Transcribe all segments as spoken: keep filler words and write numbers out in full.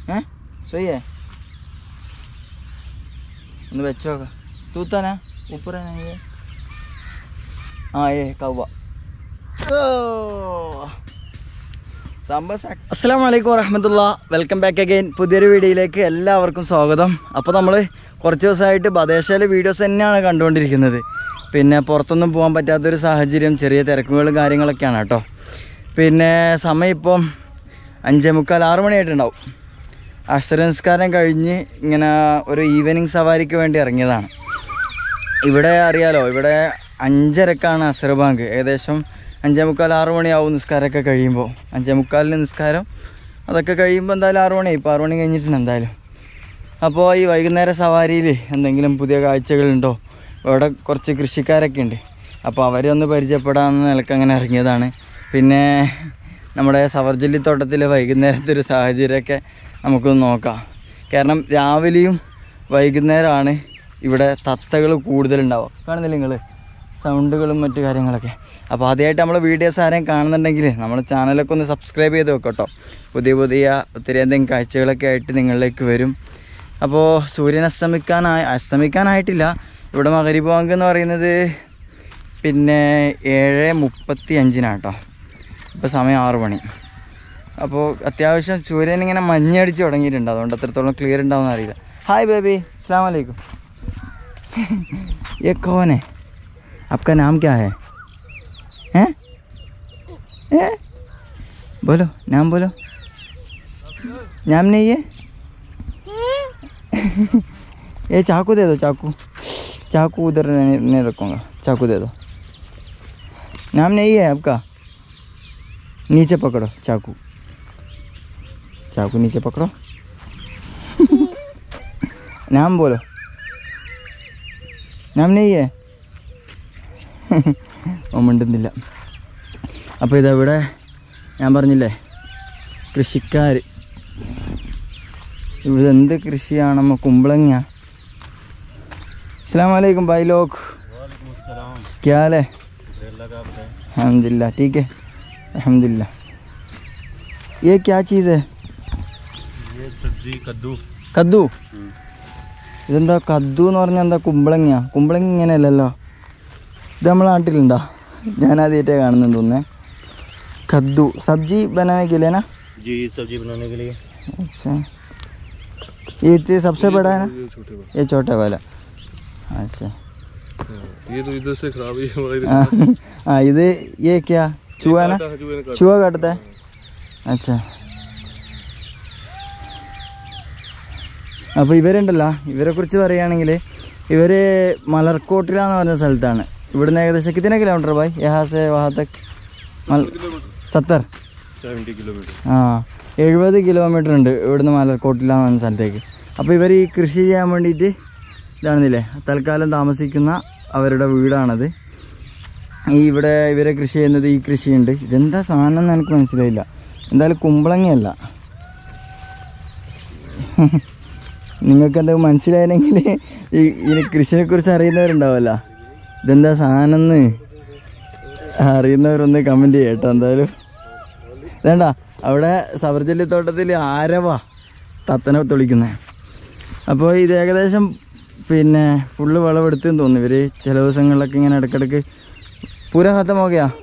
हैं सही है ഒന്ന് വെച്ച് നോക്കാം തൂത്താനാ ऊपर है ये हाँ ये कौवा അസ്സലാമു അലൈക്കും വറഹ്മത്തുള്ളാഹി വെൽക്കം ബാക്ക് അഗൈൻ പുതിയൊരു വീഡിയോയിലേക്ക് എല്ലാവർക്കും സ്വാഗതം. അപ്പോൾ നമ്മൾ കുറച്ച് ദിവസമായിട്ട് ബദേശയിലെ വീഡിയോസ് തന്നെയാണ് കണ്ടുകൊണ്ടിരിക്കുന്നത്. പിന്നെ പുറത്തൊന്നും പോകാൻ പറ്റാത്തൊരു സാഹചര്യം, ചെറിയ തിരക്കുകളും കാര്യങ്ങളൊക്കെയാണ് കേട്ടോ. പിന്നെ സമയം ഇപ്പം അഞ്ചേ മുക്കാൽ ആറ് മണിയായിട്ടുണ്ടാവും. അസ്ർ നിസ്കാരം കഴിഞ്ഞ് ഇങ്ങനെ ഒരു ഈവനിങ് സവാരിക്ക് വേണ്ടി ഇറങ്ങിയതാണ്. ഇവിടെ അറിയാലോ, ഇവിടെ അഞ്ചരക്കാണ് അസ്ർ ബാങ്ക്. ഏകദേശം അഞ്ചേ മുക്കാൽ ആറ് മണിയാവും നിസ്കാരമൊക്കെ കഴിയുമ്പോൾ. അഞ്ചേ മുക്കാലിന് നിസ്കാരം അതൊക്കെ കഴിയുമ്പോൾ എന്തായാലും ആറ് മണി ഇപ്പോൾ ആറ് മണി കഴിഞ്ഞിട്ടുണ്ട് എന്തായാലും. അപ്പോൾ ഈ വൈകുന്നേര സവാരിയിൽ എന്തെങ്കിലും പുതിയ കാഴ്ചകളുണ്ടോ? ഇവിടെ കുറച്ച് കൃഷിക്കാരൊക്കെ ഉണ്ട്, അപ്പോൾ അവരെ ഒന്ന് പരിചയപ്പെടാമെന്ന നിലക്ക് അങ്ങനെ ഇറങ്ങിയതാണ്. പിന്നെ നമ്മുടെ സവർജല്ലി തോട്ടത്തിലെ വൈകുന്നേരത്തെ ഒരു സാഹചര്യമൊക്കെ നമുക്കൊന്ന് നോക്കാം. കാരണം രാവിലെയും വൈകുന്നേരമാണ് ഇവിടെ തത്തകൾ കൂടുതലുണ്ടാവുക. കാണുന്നില്ല നിങ്ങൾ സൗണ്ടുകളും മറ്റു കാര്യങ്ങളൊക്കെ. അപ്പോൾ ആദ്യമായിട്ട് നമ്മൾ വീഡിയോസ് ആരെയും കാണുന്നുണ്ടെങ്കിൽ നമ്മൾ ചാനലൊക്കെ ഒന്ന് സബ്സ്ക്രൈബ് ചെയ്ത് വെക്കട്ടോ. പുതിയ പുതിയ ഒത്തിരി എന്തെങ്കിലും കാഴ്ചകളൊക്കെ ആയിട്ട് നിങ്ങളിലേക്ക് വരും. അപ്പോൾ സൂര്യൻ അസ്തമിക്കാനായി അസ്തമിക്കാനായിട്ടില്ല. ഇവിടെ മഗ്‌രിബ് ബാങ്ക് എന്ന് പറയുന്നത് പിന്നെ ഏഴ് മുപ്പത്തി അഞ്ചിനാണ് കേട്ടോ. ഇപ്പോൾ സമയം ആറ് മണി. അപ്പോൾ അത്യാവശ്യം സൂര്യൻ ഇങ്ങനെ മഞ്ഞടിച്ച് തുടങ്ങിയിട്ടുണ്ട്, അതുകൊണ്ട് അത്രത്തോളം ക്ലിയർ ഉണ്ടാവുമെന്ന് അറിയില്ല. ഹായ് ബേബി, അസ്സലാമു അലൈക്കും. ये कौन है? आपका नाम क्या है? हैं? हैं? बोलो नाम बोलो. नाम नहीं है? ये चाकू दे दो, चाकू चाकू उधर नहीं, नहीं रखूँगा, चाकू दे दो. नाम नहीं है आपका? नीचे पकड़ो चाकू, चाकू नीचे पकड़ो. नाम बोलो. नाम नहीं है? മിണ്ടുന്നില്ല. അപ്പോൾ ഇതവിടെ ഞാൻ പറഞ്ഞില്ലേ കൃഷിക്കാർ. ഇവിടെ എന്ത് കൃഷിയാണെന്നോ, കുമ്പളങ്ങ. अस्सलाम वालेकुम भाई लोग, क्या हाल है? अल्हम्दुलिल्लाह ठीक है, अल्हम्दुलिल्लाह. ये क्या चीज़ है? ये सब्जी कद्दू. കദ്ദു. ഇതെന്താ കദ്ദു എന്ന് പറഞ്ഞാൽ എന്താ? കുമ്പളങ്ങ. കുമ്പളങ്ങ ഇങ്ങനെയല്ലല്ലോ. ഇത് നമ്മളെ നാട്ടിലുണ്ടോ? ഞാനാദ്യമായിട്ടേ കാണുന്നെന്ന് തോന്നുന്നേ. कद्दू सब्जी बनाने के लिए ना? जी सब्जी बनाने के लिए. अच्छा, ये सबसे बड़ा है ना? ये छोटा वाला. अच्छा, ये तो इधर से खराब ही है. हाँ ഇത് ये क्या चूहा ना? चूहा काटता है. अच्छा, അപ്പോൾ ഇവരുണ്ടല്ലോ, ഇവരെക്കുറിച്ച് പറയുകയാണെങ്കിൽ ഇവർ മലർക്കോട്ടിലാന്ന് പറഞ്ഞ സ്ഥലത്താണ്. ഇവിടുന്ന് ഏകദേശം കിतना किलोमीटर भाई यहाँ से वहाँ तक? സത്തർ ആ എഴുപത് കിലോമീറ്റർ ഉണ്ട് ഇവിടുന്ന് മലർക്കോട്ടിലാന്ന് പറഞ്ഞ സ്ഥലത്തേക്ക്. അപ്പോൾ ഇവർ ഈ കൃഷി ചെയ്യാൻ വേണ്ടിയിട്ട് ഇതാണെന്നില്ലേ തൽക്കാലം താമസിക്കുന്ന അവരുടെ വീടാണത്. ഈ ഇവിടെ ഇവരെ കൃഷി ചെയ്യുന്നത് ഈ കൃഷിയുണ്ട്. ഇതെന്താ സാധനം എന്ന് എനിക്ക് മനസ്സിലായില്ല. എന്തായാലും കുമ്പളങ്ങയല്ല. നിങ്ങൾക്ക് എന്തെങ്കിലും മനസ്സിലായില്ലെങ്കിൽ ഈ ഈ കൃഷിയെക്കുറിച്ച് അറിയുന്നവരുണ്ടാവുമല്ലോ, ഇതെന്താ സാധനം എന്ന് അറിയുന്നവരൊന്ന് കമൻറ്റ് ചെയ്യട്ടോ. എന്തായാലും വേണ്ട, അവിടെ സവർജല്ലി തോട്ടത്തിൽ ആരവാ തത്തനെ തൊളിക്കുന്നത്. അപ്പോൾ ഇത് ഏകദേശം പിന്നെ ഫുള്ള് വിളവെടുത്തെന്ന് തോന്നുന്നു ഇവർ. ചില ദിവസങ്ങളിലൊക്കെ ഇങ്ങനെ ഇടയ്ക്കിടയ്ക്ക് പൂര ഖത്തം ഹോ ഗയാ.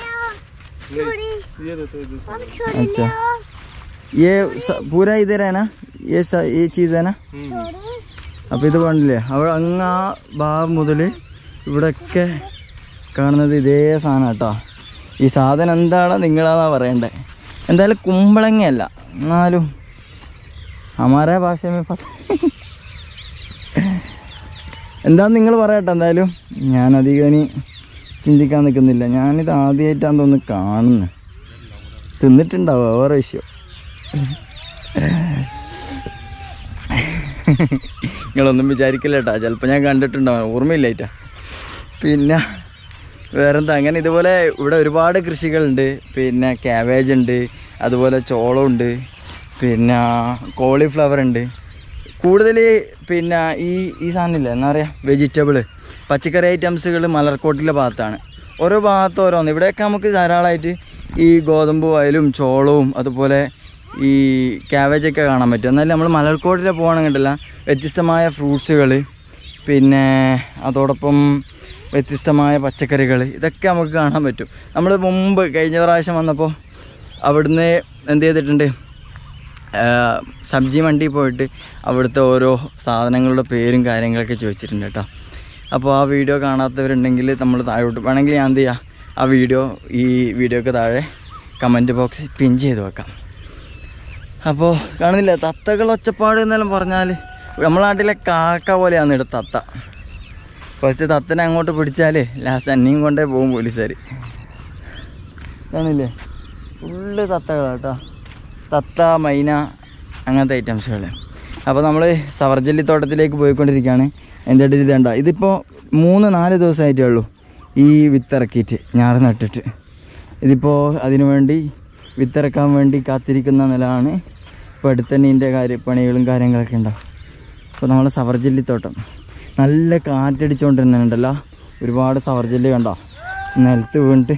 अच्छा ये पूरा इधर है ना? ये ये चीज़ है ना? അപ്പോൾ ഇത് കണ്ടില്ലേ, അവിടെ അങ്ങ് ആ ഭാഗം മുതൽ ഇവിടെയൊക്കെ കാണുന്നത് ഇതേ സാധനം കേട്ടോ. ഈ സാധനം എന്താണ് നിങ്ങളാന്നാ പറയണ്ടേ. എന്തായാലും കുമ്പളങ്ങയല്ല, എന്നാലും അമാരെ ഭാഷ എന്താന്ന് നിങ്ങൾ പറയട്ടെ. എന്തായാലും ഞാനധികം ഇനി ചിന്തിക്കാൻ നിൽക്കുന്നില്ല. ഞാനിത് ആദ്യമായിട്ടാണ് തോന്നുന്നു കാണുന്നത്. തിന്നിട്ടുണ്ടാവുക വേറെ വിഷയം. നിങ്ങളൊന്നും വിചാരിക്കില്ല കേട്ടോ, ചിലപ്പോൾ ഞാൻ കണ്ടിട്ടുണ്ടാവും, ഓർമ്മയില്ലായിട്ടാ. പിന്നെ വേറെന്താ, അങ്ങനെ ഇതുപോലെ ഇവിടെ ഒരുപാട് കൃഷികളുണ്ട്. പിന്നെ ക്യാബേജ് ഉണ്ട്, അതുപോലെ ചോളമുണ്ട്, പിന്നെ കോളിഫ്ലവർ ഉണ്ട്. കൂടുതൽ പിന്നെ ഈ ഈ സാധനമില്ല എന്താ പറയുക, വെജിറ്റബിള് പച്ചക്കറി ഐറ്റംസുകൾ മലർക്കോട്ടിലെ ഭാഗത്താണ്. ഓരോ ഭാഗത്ത് ഓരോന്ന്. ഇവിടെയൊക്കെ നമുക്ക് ധാരാളമായിട്ട് ഈ ഗോതമ്പ് വയലും ചോളവും അതുപോലെ ഈ ക്യാബേജൊക്കെ കാണാൻ പറ്റും. എന്നാലും നമ്മൾ മലർക്കോട്ടിൽ പോകുകയാണെങ്കിലല്ല വ്യത്യസ്തമായ ഫ്രൂട്ട്സുകൾ, പിന്നെ അതോടൊപ്പം വ്യത്യസ്തമായ പച്ചക്കറികൾ, ഇതൊക്കെ നമുക്ക് കാണാൻ പറ്റും. നമ്മൾ മുമ്പ് കഴിഞ്ഞ പ്രാവശ്യം വന്നപ്പോൾ അവിടുന്ന് എന്ത് ചെയ്തിട്ടുണ്ട്, സബ്ജി മണ്ടി പോയിട്ട് അവിടുത്തെ ഓരോ സാധനങ്ങളുടെ പേരും കാര്യങ്ങളൊക്കെ ചോദിച്ചിട്ടുണ്ട് കേട്ടോ. അപ്പോൾ ആ വീഡിയോ കാണാത്തവരുണ്ടെങ്കിൽ നമ്മൾ താഴോട്ട് വേണമെങ്കിൽ ഞാൻ എന്ത് ചെയ്യാം, ആ വീഡിയോ ഈ വീഡിയോക്ക് താഴെ കമൻറ്റ് ബോക്സിൽ പിൻ ചെയ്ത് വെക്കാം. അപ്പോൾ കാണുന്നില്ല തത്തകൾ ഒച്ചപ്പാട് എന്നെല്ലാം പറഞ്ഞാൽ നമ്മളെ നാട്ടിലെ കാക്ക പോലെയാണ് ഇവിടെ തത്ത. കുറച്ച് തത്തനെ അങ്ങോട്ട് പിടിച്ചാൽ ലാസ്റ്റ് അന്നെയും കൊണ്ടേ പോകും പോലീസുകാർ. കാണില്ലേ ഫുള്ള് തത്തകളാണ് കേട്ടോ, തത്ത, മൈന, അങ്ങനത്തെ ഐറ്റംസുകൾ. അപ്പോൾ നമ്മൾ സവർജല്ലി തോട്ടത്തിലേക്ക് പോയിക്കൊണ്ടിരിക്കുകയാണ്. എൻ്റെ ഇടയിൽ ഇതേണ്ട ഇതിപ്പോൾ മൂന്ന് നാല് ദിവസമായിട്ടേ ഉള്ളൂ ഈ വിത്തിറക്കിയിട്ട് ഞാറ് നട്ടിട്ട്. ഇതിപ്പോൾ അതിനു വേണ്ടി വിത്തിറക്കാൻ വേണ്ടി കാത്തിരിക്കുന്ന നിലമാണ്. ഇപ്പോൾ അടുത്ത് തന്നെ ഇതിൻ്റെ കാര്യ പണികളും കാര്യങ്ങളൊക്കെ ഉണ്ടാവും. അപ്പോൾ നമ്മൾ സവർജല്ലിത്തോട്ടം നല്ല കാറ്റടിച്ചുകൊണ്ടിരുന്നുണ്ടല്ലോ, ഒരുപാട് സവർജല്ലി കണ്ടോ നിലത്ത് വീണിട്ട്.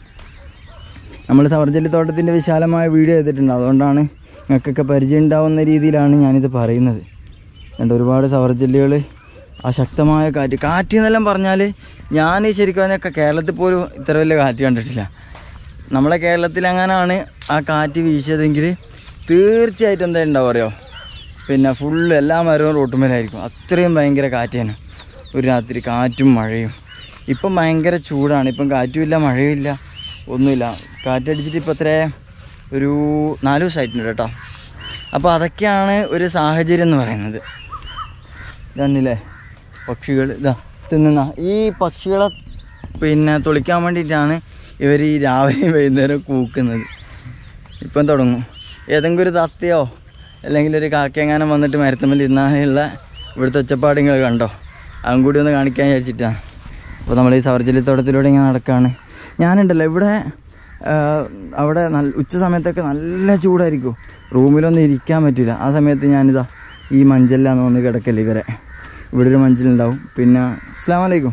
നമ്മൾ സവർജല്ലിത്തോട്ടത്തിൻ്റെ വിശാലമായ വീഡിയോ ചെയ്തിട്ടുണ്ട്, അതുകൊണ്ടാണ് നിങ്ങൾക്കൊക്കെ പരിചയം ഉണ്ടാവുന്ന രീതിയിലാണ് ഞാനിത് പറയുന്നത്. രണ്ട് ഒരുപാട് സവർജല്ലികൾ, ആ ശക്തമായ കാറ്റ് കാറ്റ് എന്നെല്ലാം പറഞ്ഞാൽ ഞാൻ ശരിക്കും പറഞ്ഞാൽ കേരളത്തിൽ പോലും ഇത്ര വലിയ കാറ്റ് കണ്ടിട്ടില്ല. നമ്മളെ കേരളത്തിൽ അങ്ങനെയാണ് ആ കാറ്റ് വീശിയതെങ്കിൽ തീർച്ചയായിട്ടും എന്താ ഉണ്ടാവും അറിയോ, പിന്നെ ഫുള്ള് എല്ലാ മരവും റോട്ടുമേലായിരിക്കും. അത്രയും ഭയങ്കര കാറ്റാണ് ഒരു രാത്രി, കാറ്റും മഴയും. ഇപ്പം ഭയങ്കര ചൂടാണ്, ഇപ്പം കാറ്റുമില്ല മഴയുമില്ല ഒന്നുമില്ല. കാറ്റടിച്ചിട്ട് ഇപ്പോൾ എത്ര ഒരു നാല് ദിവസമായിട്ടുണ്ട് കേട്ടോ. അപ്പോൾ അതൊക്കെയാണ് ഒരു സാഹചര്യം എന്ന് പറയുന്നത്. ഇതന്നില്ലേ പക്ഷികൾ ഇതാ തിന്നുന്ന ഈ പക്ഷികളെ പിന്നെ തുളിക്കാൻ വേണ്ടിയിട്ടാണ് ഇവർ ഈ രാവിലെ വൈകുന്നേരം കൂക്കുന്നത്. ഇപ്പം തുടങ്ങും ഏതെങ്കിലും ഒരു തത്തയോ അല്ലെങ്കിൽ ഒരു കാക്കയെങ്ങാനും വന്നിട്ട് മരത്തുമ്മൽ ഇരുന്നാലുള്ള ഇവിടുത്തെ ഒച്ചപ്പാടുകൾ കണ്ടോ, അതും കൂടി ഒന്ന് കാണിക്കാൻ വിചാരിച്ചിട്ടാണ്. അപ്പോൾ നമ്മൾ ഈ സവർജല്ലിത്തോട്ടത്തിലൂടെ ഇങ്ങനെ നടക്കുകയാണ്. ഞാനുണ്ടല്ലോ ഇവിടെ അവിടെ നല്ല ഉച്ച സമയത്തൊക്കെ നല്ല ചൂടായിരിക്കും, റൂമിലൊന്നും ഇരിക്കാൻ പറ്റില്ല. ആ സമയത്ത് ഞാനിതാ ഈ മഞ്ചലിലാണ് വന്ന് കിടക്കല്ലേ ഇവരെ. ഇവിടെ ഒരു മഞ്ചലുണ്ടാവും. പിന്നെ അസ്സലാമു അലൈക്കും.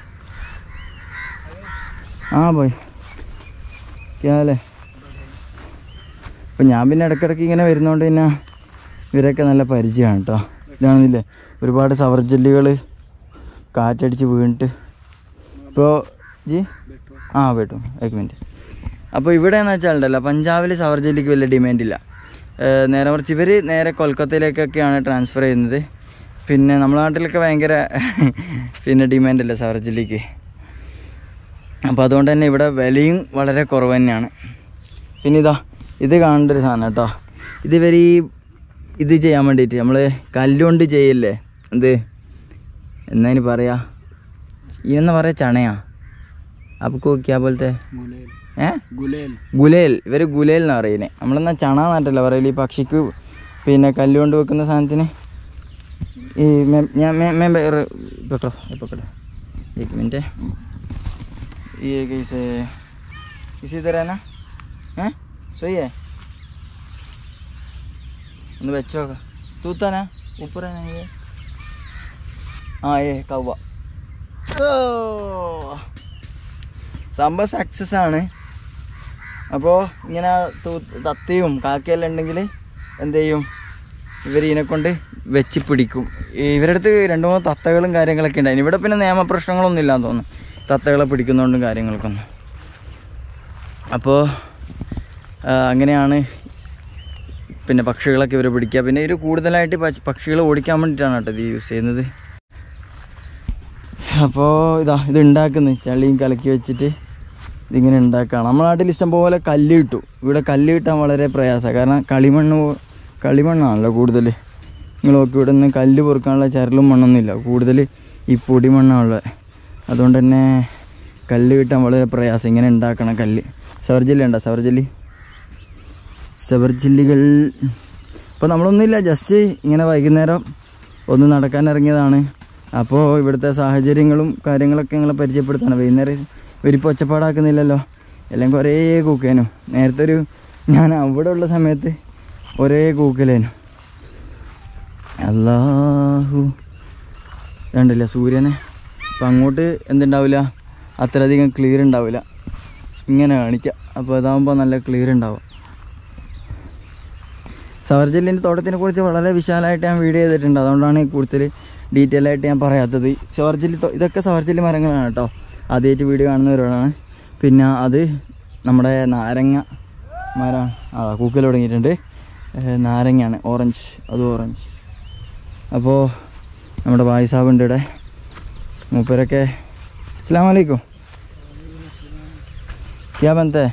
ആ പോയി ക്യാലേ. അപ്പം ഞാൻ പിന്നെ ഇടയ്ക്കിടയ്ക്ക് ഇങ്ങനെ വരുന്നതുകൊണ്ട് പിന്നെ ഇവരൊക്കെ നല്ല പരിചയമാണ് കേട്ടോ. ഇതാണെന്നില്ലേ ഒരുപാട് സവർജല്ലികൾ കാറ്റടിച്ച് വീണിട്ട്. ഇപ്പോൾ ജി ആ വേട്ടു ഏക് മിനിറ്റ്. അപ്പോൾ ഇവിടെ എന്ന് വെച്ചാൽ ഉണ്ടല്ലോ പഞ്ചാബിൽ സവർജല്ലിക്ക് വലിയ ഡിമാൻഡില്ല. നേരെ മറിച്ച് ഇവർ നേരെ കൊൽക്കത്തയിലേക്കൊക്കെയാണ് ട്രാൻസ്ഫർ ചെയ്യുന്നത്. പിന്നെ നമ്മുടെ നാട്ടിലൊക്കെ ഭയങ്കര പിന്നെ ഡിമാൻഡല്ല സവർജല്ലിക്ക്. അപ്പോൾ അതുകൊണ്ട് തന്നെ ഇവിടെ വിലയും വളരെ കുറവ് തന്നെയാണ്. പിന്നെ ഇതാ ഇത് കാണേണ്ട ഒരു സാധനം കേട്ടോ. ഇത് ഇവർ ഈ ഇത് ചെയ്യാൻ വേണ്ടിയിട്ട് നമ്മൾ കല്ലുകൊണ്ട് ചെയ്യല്ലേ, എന്ത് എന്നതിന് പറയാ, ഇതെന്ന് പറയാ ചണയാ. അപ്പോൾ ക്യാ പോലത്തെ ഏ ഗുലേൽ, ഇവർ ഗുലേൽ എന്നാണ് പറയുന്നത്. നമ്മളെന്നാൽ ചണ എന്നായിട്ടല്ല പറയില്ല ഈ പക്ഷിക്ക് പിന്നെ കല്ലുകൊണ്ട് വെക്കുന്ന സാധനത്തിന്. ഈ ഞാൻ मैं पकड़ो पकड़ो एक मिनट है, ये कैसे इसी तरह है ना, हैं सही है. ഒന്ന് വെച്ച് നോക്കാം. തൂത്താനാ ऊपर है ना ये, हाँ ये कौवा. സംഭവം സക്സസ് ആണ്. അപ്പോൾ ഇങ്ങനെ തത്തയും കാക്കയെല്ലാം ഉണ്ടെങ്കിൽ എന്ത് ചെയ്യും, ഇവർ ഇതിനെക്കൊണ്ട് വെച്ച് പിടിക്കും. ഇവരുടെ അടുത്ത് രണ്ട് മൂന്ന് തത്തകളും കാര്യങ്ങളൊക്കെ ഉണ്ടായിരുന്നു. ഇവിടെ പിന്നെ നിയമപ്രശ്നങ്ങളൊന്നും ഇല്ലാന്ന് തോന്നുന്നു തത്തകളെ പിടിക്കുന്നതുകൊണ്ടും കാര്യങ്ങൾക്കൊന്നും. അപ്പോൾ അങ്ങനെയാണ് പിന്നെ പക്ഷികളൊക്കെ ഇവർ പിടിക്കുക. പിന്നെ ഇവർ കൂടുതലായിട്ട് പക്ഷികളെ ഓടിക്കാൻ വേണ്ടിയിട്ടാണ് കേട്ടോ ഇത് യൂസ് ചെയ്യുന്നത്. അപ്പോൾ ഇതാ ഇത് ഉണ്ടാക്കുന്നത് ചളിയും കലക്കി വെച്ചിട്ട് ഇതിങ്ങനെ ഉണ്ടാക്കുകയാണ്. നമ്മുടെ നാട്ടിൽ ഇഷ്ടം പോലെ കല്ല് കിട്ടും. ഇവിടെ കല്ല് കിട്ടാൻ വളരെ പ്രയാസമാണ്. കാരണം കളിമണ്ണ് കളിമണ്ണാണല്ലോ കൂടുതൽ. നിങ്ങൾ നോക്കി ഇവിടെ നിന്ന് കല്ല് പൊറുക്കാനുള്ള ചരലും മണ്ണൊന്നുമില്ല, കൂടുതൽ ഈ പൊടി മണ്ണാണുള്ളത്. അതുകൊണ്ട് തന്നെ കല്ല് കിട്ടാൻ വളരെ പ്രയാസം. ഇങ്ങനെ ഉണ്ടാക്കണം കല്ല്. സവർജല്ലി ഉണ്ടോ? സവർജല്ലി സവർജല്ലികൾ. അപ്പോൾ നമ്മളൊന്നുമില്ല, ജസ്റ്റ് ഇങ്ങനെ വൈകുന്നേരം ഒന്ന് നടക്കാൻ ഇറങ്ങിയതാണ്. അപ്പോൾ ഇവിടുത്തെ സാഹചര്യങ്ങളും കാര്യങ്ങളൊക്കെ നിങ്ങളെ പരിചയപ്പെടുത്താണ്. വൈകുന്നേരം ഇവരിപ്പോൾ ഒച്ചപ്പാടാക്കുന്നില്ലല്ലോ, എല്ലാം കുറേ കൂക്കേനു. നേരത്തെ ഒരു ഞാൻ അവിടെ ഉള്ള സമയത്ത് ഒരേ കൂക്കലേനു. അല്ലാഹു കണ്ടില്ല സൂര്യനെ. അപ്പം അങ്ങോട്ട് എന്തുണ്ടാവില്ല, അത്രയധികം ക്ലിയർ ഉണ്ടാവില്ല. ഇങ്ങനെ കാണിക്കാം. അപ്പോൾ അതാകുമ്പോൾ നല്ല ക്ലിയർ ഉണ്ടാവും. സവർജല്ലിൻ്റെ തോട്ടത്തിനെ കുറിച്ച് വളരെ വിശാലമായിട്ട് ഞാൻ വീഡിയോ ചെയ്തിട്ടുണ്ട്. അതുകൊണ്ടാണ് കൂടുതൽ ഡീറ്റെയിൽ ആയിട്ട് ഞാൻ പറയാത്തത്. സവർജല്ലി ഇതൊക്കെ സവർജല്ലി മരങ്ങളാണ് കേട്ടോ. ആദ്യമായിട്ട് വീഡിയോ കാണുന്നവരോടാണ്. പിന്നെ അത് നമ്മുടെ നാരങ്ങ മരമാണ്. ആ കൂക്കൽ തുടങ്ങിയിട്ടുണ്ട്. നാരങ്ങയാണ്, ഓറഞ്ച്, അത് ഓറഞ്ച്. അപ്പോൾ നമ്മുടെ ഭായി സാബുണ്ട് ഇവിടെ. മൂപ്പരൊക്കെ അസ്സലാമു അലൈക്കും. ക്യാ ബനത്തെ?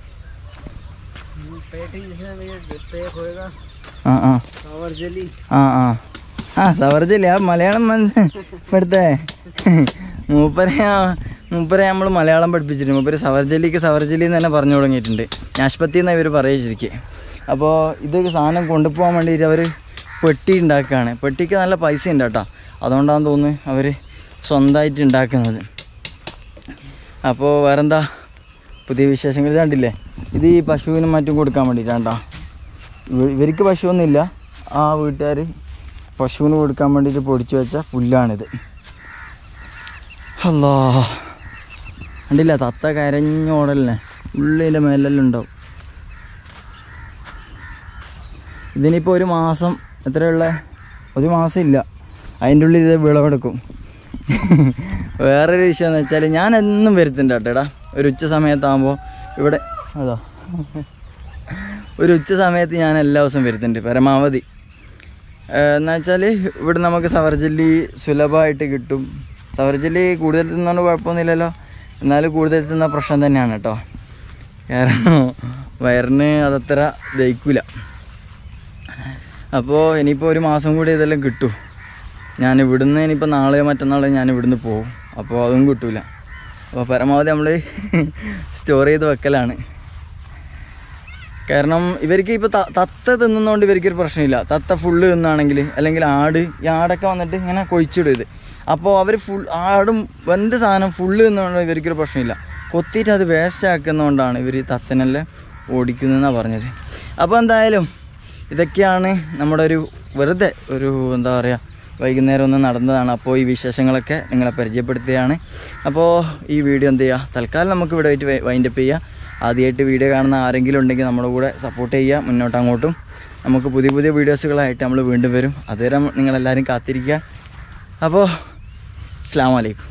ആ ആ ആ ആ ആ സവർജല്ലി. ആ മലയാളം ഇവിടുത്തെ മൂപ്പരെ മൂപ്പരെ നമ്മൾ മലയാളം പഠിപ്പിച്ചിട്ടുണ്ട്. മൂപ്പര് സവർജല്ലിക്ക് സവർജല്ലി എന്ന് തന്നെ പറഞ്ഞു തുടങ്ങിയിട്ടുണ്ട്. നാഷ്പത്തി എന്നാണ് ഇവർ പറയിച്ചിരിക്കുക. അപ്പോൾ ഇത് സാധനം കൊണ്ടുപോകാൻ വേണ്ടിയിട്ട് അവർ പെട്ടി ഉണ്ടാക്കുകയാണ്. പെട്ടിക്ക് നല്ല പൈസ ഉണ്ട് കേട്ടോ. അതുകൊണ്ടാണെന്ന് തോന്നുന്നു അവർ സ്വന്തമായിട്ട് ഉണ്ടാക്കുന്നത്. അപ്പോൾ വേറെന്താ പുതിയ വിശേഷങ്ങൾ കണ്ടില്ലേ? ഇത് ഈ പശുവിനും മറ്റും കൊടുക്കാൻ വേണ്ടിയിട്ടാണ് കേട്ടോ. ഇവർക്ക് പശുവൊന്നുമില്ല. ആ വീട്ടുകാർ പശുവിന് കൊടുക്കാൻ വേണ്ടിയിട്ട് പൊടിച്ചു വെച്ച പുല്ലാണിത്. അല്ലാ കണ്ടില്ല, തത്ത കരഞ്ഞോടല്ലേ, ഉള്ളിൻ്റെ മേലെല്ലാം ഉണ്ടാവും. ഇതിനിപ്പോൾ ഒരു മാസം എത്രയുള്ള ഒരു മാസം ഇല്ല, അതിൻ്റെ ഉള്ളിൽ ഇത് വിളവെടുക്കും. വേറൊരു വിഷയം എന്ന് വെച്ചാൽ ഞാൻ എന്നും വരുത്തുന്നുണ്ട് കേട്ടോടാ. ഒരു ഉച്ച സമയത്താകുമ്പോൾ ഇവിടെ അതാ ഒരു ഉച്ച സമയത്ത് ഞാൻ എല്ലാ ദിവസവും വരുത്തുന്നുണ്ട് പരമാവധി. എന്ന് വെച്ചാൽ ഇവിടെ നമുക്ക് സവർജല്ലി സുലഭമായിട്ട് കിട്ടും. സവർജല്ലി കൂടുതൽ തിന്നുകൊണ്ട് കുഴപ്പമൊന്നുമില്ലല്ലോ, എന്നാലും കൂടുതൽ തിന്ന പ്രശ്നം തന്നെയാണ് കേട്ടോ. കാരണം വയറിന് അതത്ര ദഹിക്കില്ല. അപ്പോൾ ഇനിയിപ്പോൾ ഒരു മാസം കൂടി ഇതെല്ലാം കിട്ടും. ഞാൻ ഇവിടുന്ന് ഇനിയിപ്പോൾ നാളെയോ മറ്റന്നാളോ ഞാൻ ഇവിടുന്ന് പോകും. അപ്പോൾ അതും കിട്ടില്ല. അപ്പോൾ പരമാവധി നമ്മൾ സ്റ്റോർ ചെയ്ത് വെക്കലാണ്. കാരണം ഇവർക്ക് ഇപ്പോൾ തത്ത തിന്നുന്നതുകൊണ്ട് ഇവർക്കൊരു പ്രശ്നമില്ല. തത്ത ഫുള്ള് തിന്നാണെങ്കിൽ, അല്ലെങ്കിൽ ആട്, ഈ ആടൊക്കെ വന്നിട്ട് ഇങ്ങനെ കൊഴിച്ചിടും ഇത്. അപ്പോൾ അവർ ഫുൾ ആടും വെന്ത് സാധനം ഫുള്ള് തിന്നുകൊണ്ട് ഇവർക്കൊരു പ്രശ്നമില്ല. കൊത്തിയിട്ട് അത് വേസ്റ്റ് ആക്കുന്നതുകൊണ്ടാണ് ഇവർ തത്തനെല്ലാം ഓടിക്കുന്നതെന്നാണ് പറഞ്ഞത്. അപ്പോൾ എന്തായാലും ഇതൊക്കെയാണ് നമ്മുടെ ഒരു വെറുതെ ഒരു എന്താ പറയുക വൈകുന്നേരം ഒന്ന് നടന്നതാണ്. അപ്പോൾ ഈ വിശേഷങ്ങളൊക്കെ നിങ്ങളെ പരിചയപ്പെടുത്തുകയാണ്. അപ്പോൾ ഈ വീഡിയോ എന്ത് ചെയ്യുക, തൽക്കാലം നമുക്ക് ഇവിടെ ആയിട്ട് വൈൻഡപ്പ് ചെയ്യുക. ആദ്യമായിട്ട് വീഡിയോ കാണുന്ന ആരെങ്കിലും ഉണ്ടെങ്കിൽ നമ്മുടെ കൂടെ സപ്പോർട്ട് ചെയ്യുക. മുന്നോട്ട് അങ്ങോട്ടും നമുക്ക് പുതിയ പുതിയ വീഡിയോസുകളായിട്ട് നമ്മൾ വീണ്ടും വരും. അതുവരെ നിങ്ങളെല്ലാവരും കാത്തിരിക്കുക. അപ്പോൾ അസ്സലാമു അലൈക്കും.